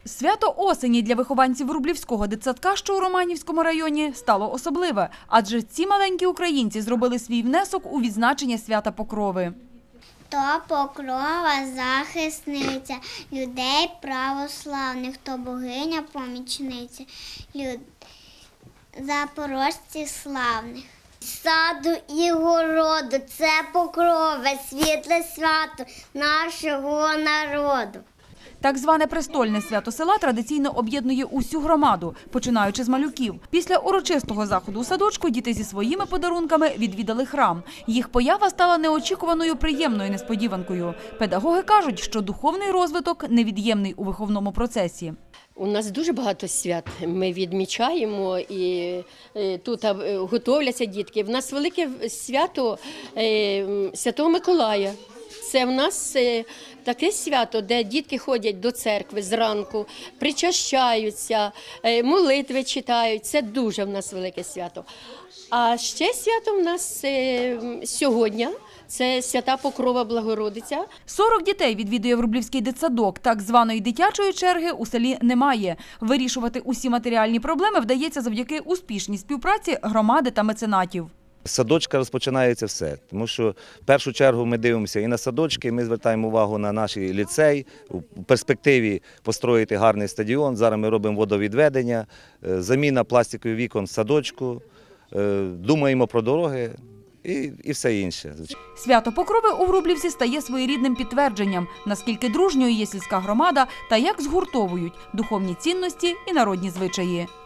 Свято осені для вихованців Врублівського дитсадка, що у Романівському районі, стало особливе. Адже ці маленькі українці зробили свій внесок у відзначення свята Покрови. То Покрова захисниця людей православних, то богиня-помічниця запорожців славних. Саду і городу – це Покрова, світле свято нашого народу. Так зване престольне свято села традиційно об'єднує усю громаду, починаючи з малюків. Після урочистого заходу у садочку діти зі своїми подарунками відвідали храм. Їх поява стала неочікуваною приємною несподіванкою. Педагоги кажуть, що духовний розвиток невід'ємний у виховному процесі. У нас дуже багато свят ми відмічаємо і тут готовляться дітки. В нас велике свято Святого Миколая. Це в нас таке свято, де дітки ходять до церкви зранку, причащаються, молитви читають. Це дуже в нас велике свято. А ще свято в нас сьогодні. Це Свята Покрова Благородиця. 40 дітей відвідує Врублівський дитсадок. Так званої дитячої черги у селі немає. Вирішувати усі матеріальні проблеми вдається завдяки успішній співпраці громади та меценатів. З садочка розпочинається все, тому що в першу чергу ми дивимося і на садочки, ми звертаємо увагу на наш ліцей, у перспективі построїти гарний стадіон, зараз ми робимо водовідведення, заміна пластикових вікон в садочку, думаємо про дороги і все інше. Свято Покрови у Врублівці стає своєрідним підтвердженням, наскільки дружньою є сільська громада та як згуртовують духовні цінності і народні звичаї.